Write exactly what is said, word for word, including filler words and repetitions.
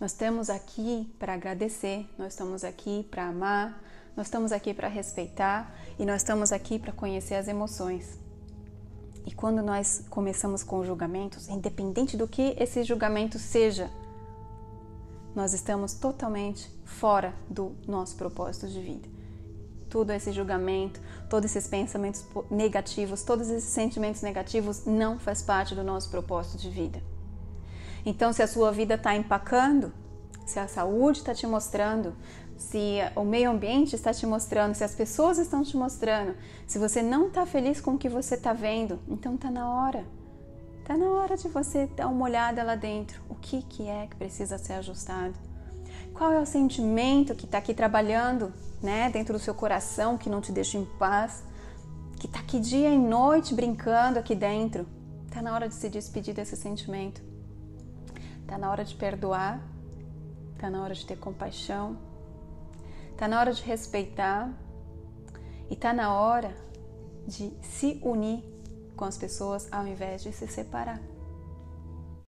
Nós estamos aqui para agradecer, nós estamos aqui para amar, nós estamos aqui para respeitar e nós estamos aqui para conhecer as emoções. E quando nós começamos com julgamentos, independente do que esse julgamento seja, nós estamos totalmente fora do nosso propósito de vida. Todo esse julgamento, todos esses pensamentos negativos, todos esses sentimentos negativos não faz parte do nosso propósito de vida. Então, se a sua vida está empacando, se a saúde está te mostrando, se o meio ambiente está te mostrando, se as pessoas estão te mostrando, se você não está feliz com o que você está vendo, então está na hora. Está na hora de você dar uma olhada lá dentro. O que, que é que precisa ser ajustado? Qual é o sentimento que está aqui trabalhando, né, dentro do seu coração, que não te deixa em paz, que está aqui dia e noite brincando aqui dentro? Está na hora de se despedir desse sentimento. Está na hora de perdoar, está na hora de ter compaixão, está na hora de respeitar e está na hora de se unir com as pessoas ao invés de se separar.